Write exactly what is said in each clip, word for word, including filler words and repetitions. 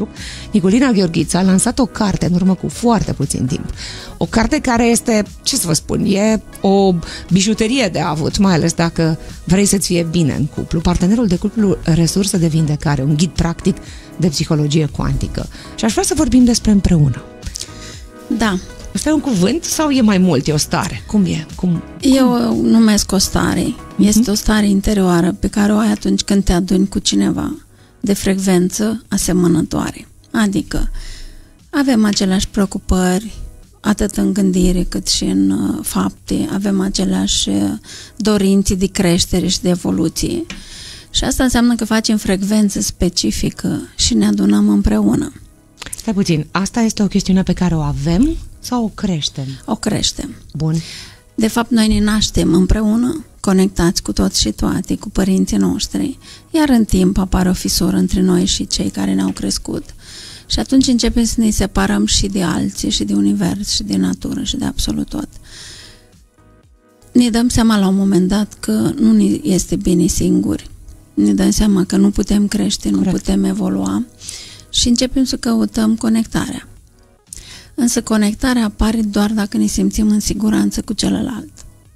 Facebook, Nicolina Gheorghiță a lansat o carte în urmă cu foarte puțin timp. O carte care este, ce să vă spun, e o bijuterie de avut, mai ales dacă vrei să-ți fie bine în cuplu. Partenerul de cuplu, resursă de vindecare, un ghid practic de psihologie cuantică. Și aș vrea să vorbim despre împreună. Da. Ăsta e un cuvânt sau e mai mult? E o stare? Cum e? Cum, Eu o numesc o stare. Este o stare interioară pe care o ai atunci când te aduni cu cineva de frecvență asemănătoare. Adică avem aceleași preocupări, atât în gândire cât și în uh, fapte, avem aceleași uh, dorințe de creștere și de evoluție. Și asta înseamnă că facem frecvență specifică și ne adunăm împreună. Stai puțin, asta este o chestiune pe care o avem sau o creștem? O creștem. Bun. De fapt, noi ne naștem împreună, conectați cu toți și toate, cu părinții noștri, iar în timp apare o fisură între noi și cei care ne-au crescut. Și atunci începem să ne separăm și de alții, și de univers, și de natură, și de absolut tot. Ne dăm seama la un moment dat că nu ne este bine singuri. Ne dăm seama că nu putem crește, nu Corect. putem evolua și începem să căutăm conectarea. Însă conectarea apare doar dacă ne simțim în siguranță cu celălalt.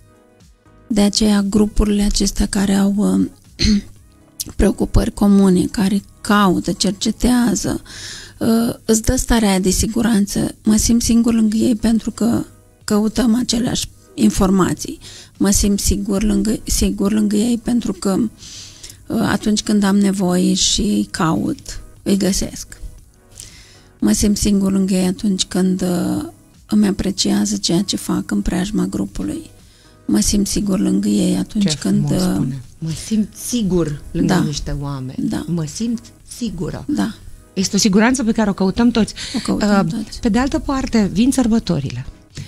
De aceea grupurile acestea care au uh, preocupări comune, care caută, cercetează, uh, îți dă starea aia de siguranță. Mă simt singur lângă ei pentru că căutăm aceleași informații. Mă simt sigur lângă, sigur lângă ei pentru că uh, atunci când am nevoie și îi caut, îi găsesc. Mă simt singur lângă ei atunci când uh, îmi apreciază ceea ce fac în preajma grupului. Mă simt sigur lângă ei atunci ce când... Uh, spune. Mă simt sigur lângă da, niște oameni. Da. Mă simt sigură. Da. Este o siguranță pe care o căutăm toți. O căutăm uh, toți. Pe de altă parte, vin sărbătorile.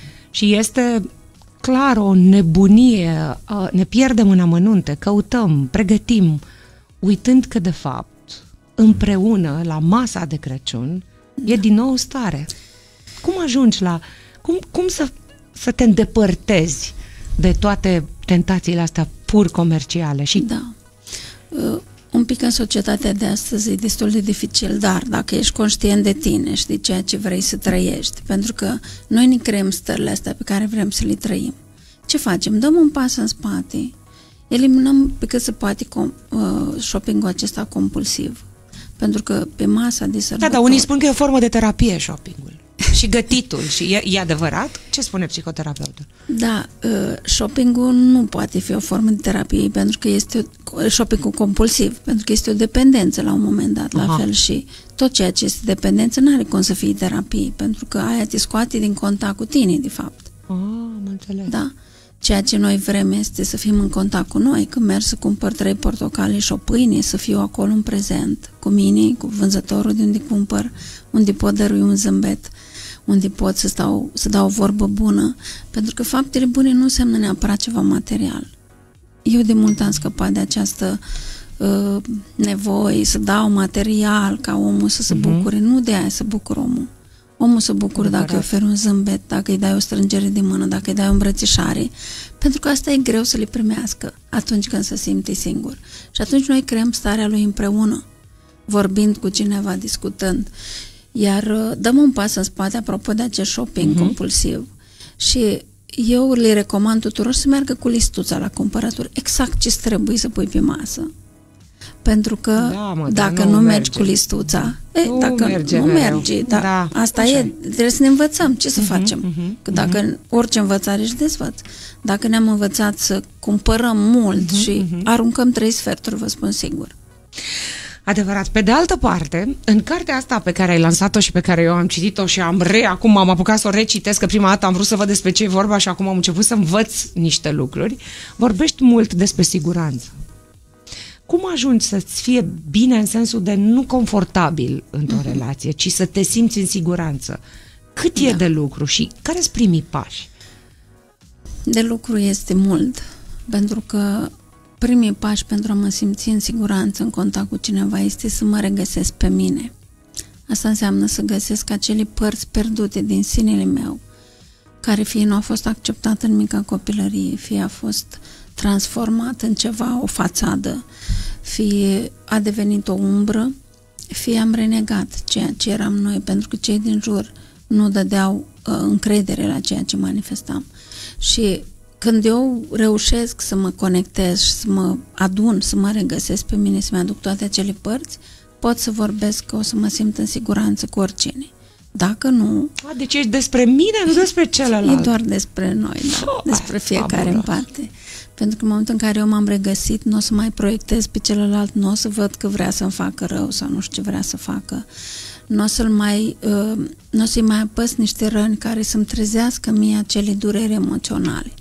Și este clar o nebunie. Uh, ne pierdem în amănunte, căutăm, pregătim, uitând că, de fapt, împreună, la masa de Crăciun, e din nou stare. Cum ajungi la... Cum, cum să, să te îndepărtezi de toate tentațiile astea pur comerciale? Și... Da. Uh, un pic în societatea de astăzi e destul de dificil, dar dacă ești conștient de tine și de ceea ce vrei să trăiești, pentru că noi ne creăm stările astea pe care vrem să le trăim. Ce facem? Dăm un pas în spate, eliminăm pe cât se poate com- uh, shopping-ul acesta compulsiv. Pentru că pe masa de sărbători... Da, dar unii spun că e o formă de terapie shoppingul. Și gătitul. Și e, e adevărat? Ce spune psihoterapeutul? Da, shoppingul nu poate fi o formă de terapie pentru că este shoppingul compulsiv, pentru că este o dependență la un moment dat. Aha. La fel și tot ceea ce este dependență nu are cum să fie terapie, pentru că aia te scoate din contact cu tine, de fapt. Ah, am înțeles. Da. Ceea ce noi vrem este să fim în contact cu noi, când merg să cumpăr trei portocale și o pâine, să fiu acolo în prezent, cu mine, cu vânzătorul de unde cumpăr, unde pot dărui un zâmbet, unde pot să, stau, să dau o vorbă bună, pentru că faptele bune nu înseamnă neapărat ceva material. Eu de mult am scăpat de această uh, nevoie să dau material ca omul să se uh-huh. bucure, nu de aia să bucur omul. Omul se bucură dacă îi oferi un zâmbet, dacă îi dai o strângere de mână, dacă îi dai o îmbrățișare, pentru că asta e greu să le primească atunci când se simte singur. Și atunci noi creăm starea lui împreună, vorbind cu cineva, discutând. Iar dăm un pas în spate apropo de acest shopping uh-huh. compulsiv. Și eu le recomand tuturor să meargă cu listuța la cumpărături, exact ce trebuie să pui pe masă. Pentru că da, mă, dacă nu, nu mergi merge. cu listuța, e, nu dacă merge nu mereu. merge, da, da, asta e, e, trebuie să ne învățăm ce să uh-huh, facem. Uh-huh, că dacă uh-huh. orice învățare își dezvăț. Dacă ne-am învățat să cumpărăm mult uh-huh, și uh-huh. aruncăm trei sferturi, vă spun sigur. Adevărat. Pe de altă parte, în cartea asta pe care ai lansat-o și pe care eu am citit-o și am re, acum am apucat să o recitesc, că prima dată am vrut să văd despre ce e vorba și acum am început să învăț niște lucruri, vorbești mult despre siguranță. Cum ajungi să-ți fie bine în sensul de nu confortabil într-o uh-huh. relație, ci să te simți în siguranță? Cât da. e de lucru și care sunt primii pași? De lucru este mult, pentru că primii pași pentru a mă simți în siguranță în contact cu cineva este să mă regăsesc pe mine. Asta înseamnă să găsesc acele părți pierdute din sinele meu, care fie nu a fost acceptat în mica copilărie, fie a fost transformat în ceva, o fațadă, fie a devenit o umbră fie am renegat ceea ce eram noi, pentru că cei din jur nu dădeau uh, încredere la ceea ce manifestam. Și când eu reușesc să mă conectez și să mă adun, să mă regăsesc pe mine, să-mi aduc toate acele părți, pot să vorbesc, că o să mă simt în siguranță cu oricine. Dacă nu... A, deci e despre mine, nu despre celălalt. E doar despre noi, da, oh, despre fiecare fabulos. În parte. Pentru că în momentul în care eu m-am regăsit, nu o să mai proiectez pe celălalt, nu o să văd că vrea să-mi facă rău sau nu știu ce vrea să facă. Nu o să-l mai, uh, nu o să-i mai apăs niște răni care să-mi trezească mie acele dureri emoționale.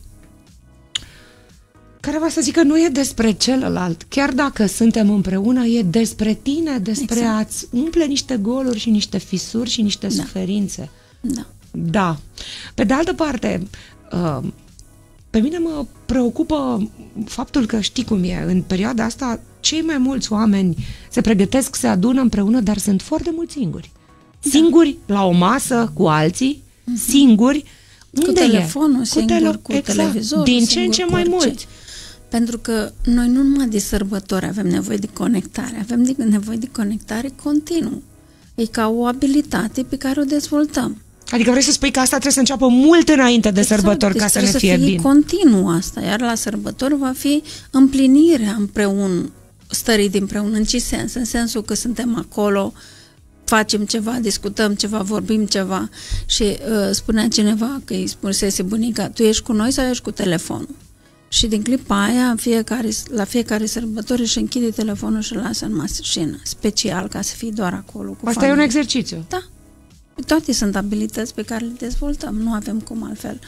Care va să zică nu e despre celălalt, chiar dacă suntem împreună, e despre tine, despre exact. A-ți umple niște goluri și niște fisuri și niște da. Suferințe. Da. Da. Pe de altă parte, uh, pe mine mă preocupă faptul că știi cum e, în perioada asta cei mai mulți oameni se pregătesc, se adună împreună, dar sunt foarte mulți singuri. Da. Singuri la o masă cu alții, uh-huh. singuri. Unde cu telefonul, e? Singur, cu, tele... cu exact. Televizorul, din ce în ce mai mulți. Pentru că noi nu numai de sărbători avem nevoie de conectare, avem de nevoie de conectare continuu. E ca o abilitate pe care o dezvoltăm. Adică vrei să spui că asta trebuie să înceapă mult înainte de exact, sărbători deci ca să ne fie bine. Trebuie să fie continuu asta, iar la sărbători va fi împlinirea împreună, stării de împreună. În ce sens? În sensul că suntem acolo, facem ceva, discutăm ceva, vorbim ceva și uh, spunea cineva că îi spusese bunica, tu ești cu noi sau ești cu telefonul? Și din clipa aia, fiecare, la fiecare sărbători își închide telefonul și îl lasă în mașină, special ca să fie doar acolo cu Asta familie. E un exercițiu. Da. Toate sunt abilități pe care le dezvoltăm, nu avem cum altfel.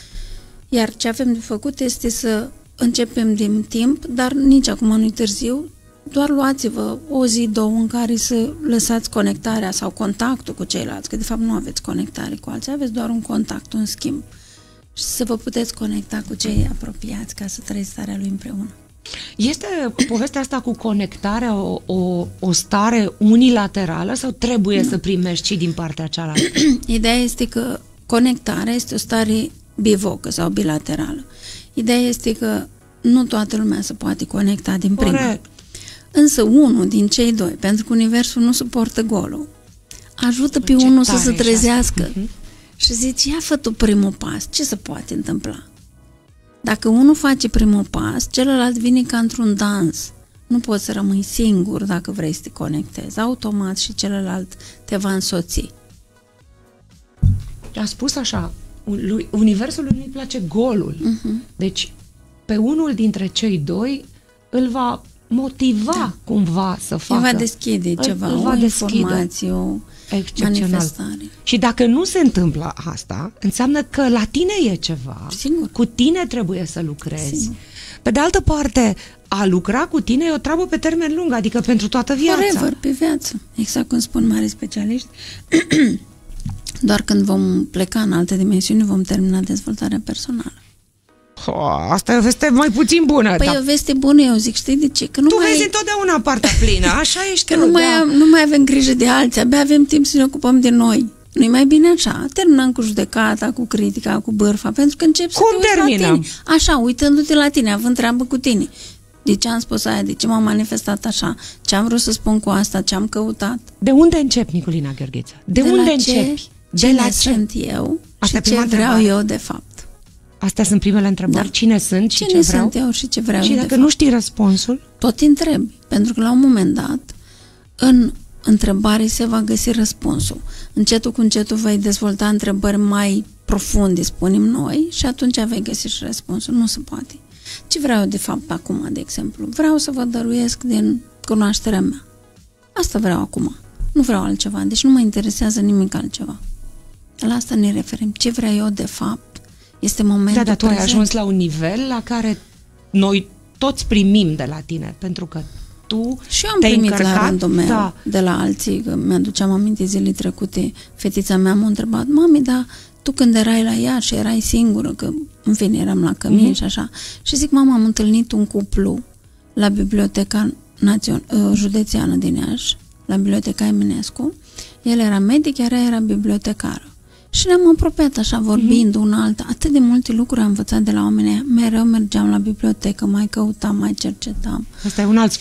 Iar ce avem de făcut este să începem din timp, dar nici acum nu-i târziu, doar luați-vă o zi, două în care să lăsați conectarea sau contactul cu ceilalți, că de fapt nu aveți conectare cu alții, aveți doar un contact, un schimb. Și să vă puteți conecta cu cei apropiați ca să trăiți starea lui împreună. Este povestea asta cu conectarea o, o, o stare unilaterală sau trebuie nu. Să primești și din partea cealaltă? Ideea este că conectarea este o stare bivocă sau bilaterală. Ideea este că nu toată lumea se poate conecta din prima. Corect. Însă unul din cei doi, pentru că universul nu suportă golul, ajută pe ce unul să se trezească. Uh-huh. Și zici, ia fă tu primul pas, ce se poate întâmpla? Dacă unul face primul pas, celălalt vine ca într-un dans. Nu poți să rămâi singur dacă vrei să te conectezi. Automat și celălalt te va însoți. A spus așa, universul nu-i place golul. Uh-huh. Deci, pe unul dintre cei doi îl va motiva da. Cumva să facă. Îl va deschide ceva, îl, îl va o deschide. Informație, o manifestare. Și dacă nu se întâmplă asta, înseamnă că la tine e ceva. Sigur. Cu tine trebuie să lucrezi. Sigur. Pe de altă parte, a lucra cu tine e o treabă pe termen lung, adică pentru toată viața. Forever, pe viață. Exact cum spun mari specialiști. Doar când vom pleca în alte dimensiuni, vom termina dezvoltarea personală. Oh, asta e o veste mai puțin bună. Păi da. e o veste bună, eu zic, știi de ce? Că nu tu mai vezi întotdeauna partea plină, așa ești că tu, nu, mai da. am, nu mai avem grijă de alții, abia avem timp să ne ocupăm de noi. Nu-i mai bine așa? Terminăm cu judecata, cu critica, cu bârfa, pentru că încep să Cum te uiți terminăm? la tine. Așa, uitându-te la tine, având treabă cu tine. De ce am spus aia? De ce m-am manifestat așa? Ce am vrut să spun cu asta? Ce am căutat? De unde începi, Niculina Gheorghiță? De, de unde ce, începi? De la ce sunt eu asta și ce vreau întrebare. Eu de fapt. Astea sunt primele întrebări. Da. Cine sunt și Cine ce vreau? sunt eu și ce vreau și eu dacă de nu fapt. Știi răspunsul? Tot îi întrebi. Pentru că la un moment dat, în întrebare se va găsi răspunsul. Încetul cu încetul vei dezvolta întrebări mai profunde, spunem noi, și atunci vei găsi și răspunsul. Nu se poate. Ce vreau eu de fapt acum, de exemplu? Vreau să vă dăruiesc din cunoașterea mea. Asta vreau acum. Nu vreau altceva. Deci nu mă interesează nimic altceva. La asta ne referim. Ce vreau eu de fapt? Este momentul Da, dar tu ai prezent. ajuns la un nivel la care noi toți primim de la tine, pentru că tu și eu am te-ai primit încărcat, la rândul meu da. de la alții, că mi-aduceam aminte zilele trecute, fetița mea m-a întrebat, mami, dar tu când erai la ea și erai singură, că în fine eram la cămin mm-hmm. și așa, și zic, mama, am întâlnit un cuplu la Biblioteca Națion- Județeană din Iași, la Biblioteca Eminescu, el era medic, iar ea era bibliotecară. Și ne-am apropiat așa, vorbind mm-hmm. una alta. Atât de multe lucruri am învățat de la oamenii. Mereu mergeam la bibliotecă, mai căutam, mai cercetam. Asta e un alt sfat.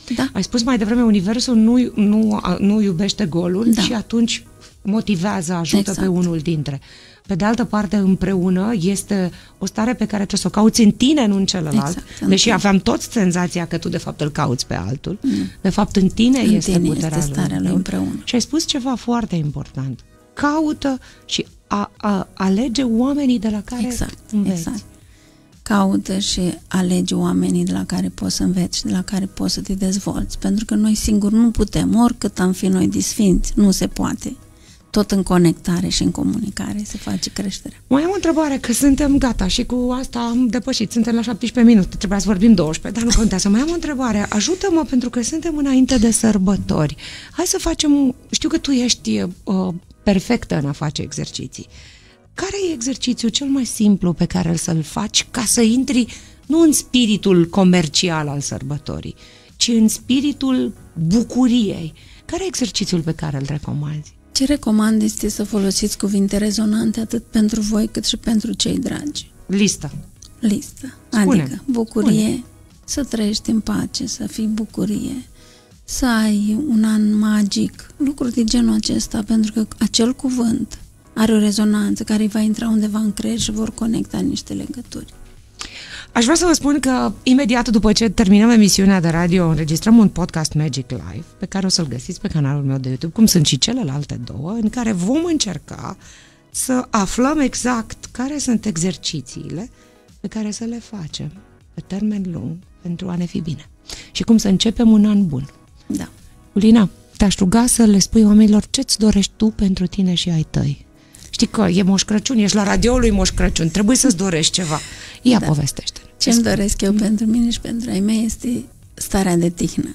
Da. Ai spus mai devreme, universul nu, nu, nu iubește golul, da. și atunci motivează, ajută exact. pe unul dintre. Pe de altă parte, împreună este o stare pe care trebuie să o cauți în tine, nu în celălalt. Exact, deși aveam toți senzația că tu de fapt îl cauți pe altul. Mm. De fapt, în tine în este tine puterea este starea lui împreună. Și ai spus ceva foarte important. Caută și a, a, alege oamenii de la care exact, înveți. Exact. Caută și alege oamenii de la care poți să înveți și de la care poți să te dezvolți. Pentru că noi singuri nu putem, oricât am fi noi disfinți, nu se poate. Tot în conectare și în comunicare se face creșterea. Mai am o întrebare, că suntem gata și cu asta am depășit. Suntem la șaptesprezece minute, trebuia să vorbim douăsprezece, dar nu contează. Mai am o întrebare. Ajută-mă, pentru că suntem înainte de sărbători. Hai să facem... Știu că tu ești uh, perfectă în a face exerciții. Care e exercițiul cel mai simplu pe care să-l faci ca să intri nu în spiritul comercial al sărbătorii, ci în spiritul bucuriei? Care e exercițiul pe care îl recomanzi? Ce recomand este să folosiți cuvinte rezonante atât pentru voi cât și pentru cei dragi. Listă. Listă. Spune. Adică bucurie, Spune. Să trăiești în pace, să fii bucurie, să ai un an magic, lucruri de genul acesta, pentru că acel cuvânt are o rezonanță care va intra undeva în creier și vor conecta niște legături. Aș vrea să vă spun că imediat după ce terminăm emisiunea de radio, înregistrăm un podcast Magic Live, pe care o să-l găsiți pe canalul meu de YouTube, cum sunt și celelalte două, în care vom încerca să aflăm exact care sunt exercițiile pe care să le facem pe termen lung pentru a ne fi bine. Și cum să începem un an bun. Da. Ulina, te-aș ruga să le spui oamenilor ce-ți dorești tu pentru tine și ai tăi. Știi că e Moș Crăciun, ești la radioul lui Moș Crăciun, trebuie să-ți dorești ceva. Ia, da. Povestește. Ce-mi doresc eu pentru mine și pentru ai mei este starea de tihnă.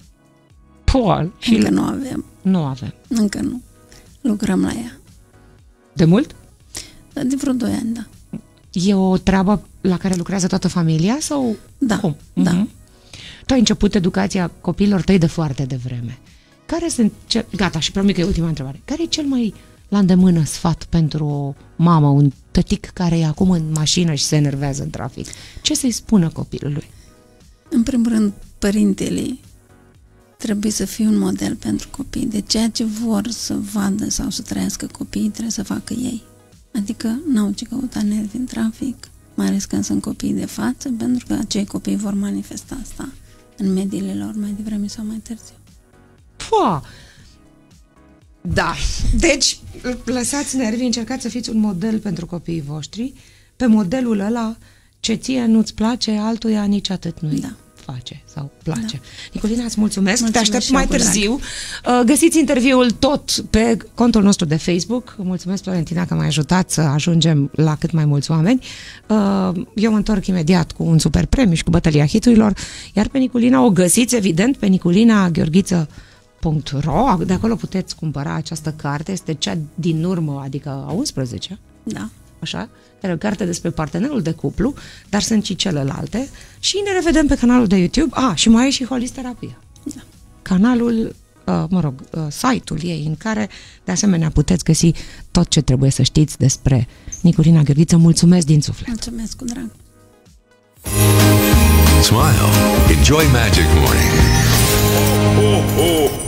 Paul, și Încă nu avem. Nu avem. Încă nu. Lucrăm la ea. De mult? De vreo doi ani, da. E o treabă la care lucrează toată familia sau da, cum? Da. Uh-huh. Tu ai început educația copiilor tăi de foarte devreme. Care sunt... Ce... Gata, și promit că e ultima întrebare. Care e cel mai la îndemână sfat pentru o mamă, un tătic care e acum în mașină și se enervează în trafic? Ce să-i spună copilului? În primul rând, părintele trebuie să fie un model pentru copii. De ceea ce vor să vadă sau să trăiască copiii, trebuie să facă ei. Adică n-au ce căuta nervi în trafic, mai ales când sunt copii de față, pentru că acei copii vor manifesta asta în mediile lor mai devreme sau mai târziu. Pua! Da. Deci, lăsați nervii, încercați să fiți un model pentru copiii voștri, pe modelul ăla ce ție nu-ți place, altuia nici atât nu-i da. face sau place. Da. Nicolina, îți mulțumesc, mulțumesc te aștept mai târziu. Drag. Găsiți interviul tot pe contul nostru de Facebook. Mulțumesc, Florentina, că m-ai ajutat să ajungem la cât mai mulți oameni. Eu mă întorc imediat cu un super premiu și cu bătălia hiturilor, iar pe Nicolina o găsiți, evident, pe Nicolina Gheorghiță punct ro. De acolo puteți cumpăra această carte, este cea din urmă, adică a unsprezecea. Da. Așa, care e o carte despre partenerul de cuplu, dar sunt și celelalte. Și ne revedem pe canalul de YouTube. Ah, și mai e și Holisterapia. Da. Canalul, uh, mă rog, uh, site-ul ei, în care, de asemenea, puteți găsi tot ce trebuie să știți despre Nicolina Gheorghiță. Mulțumesc din suflet! Mulțumesc cu drag! Smile. Enjoy Magic Morning. Oh, oh, oh.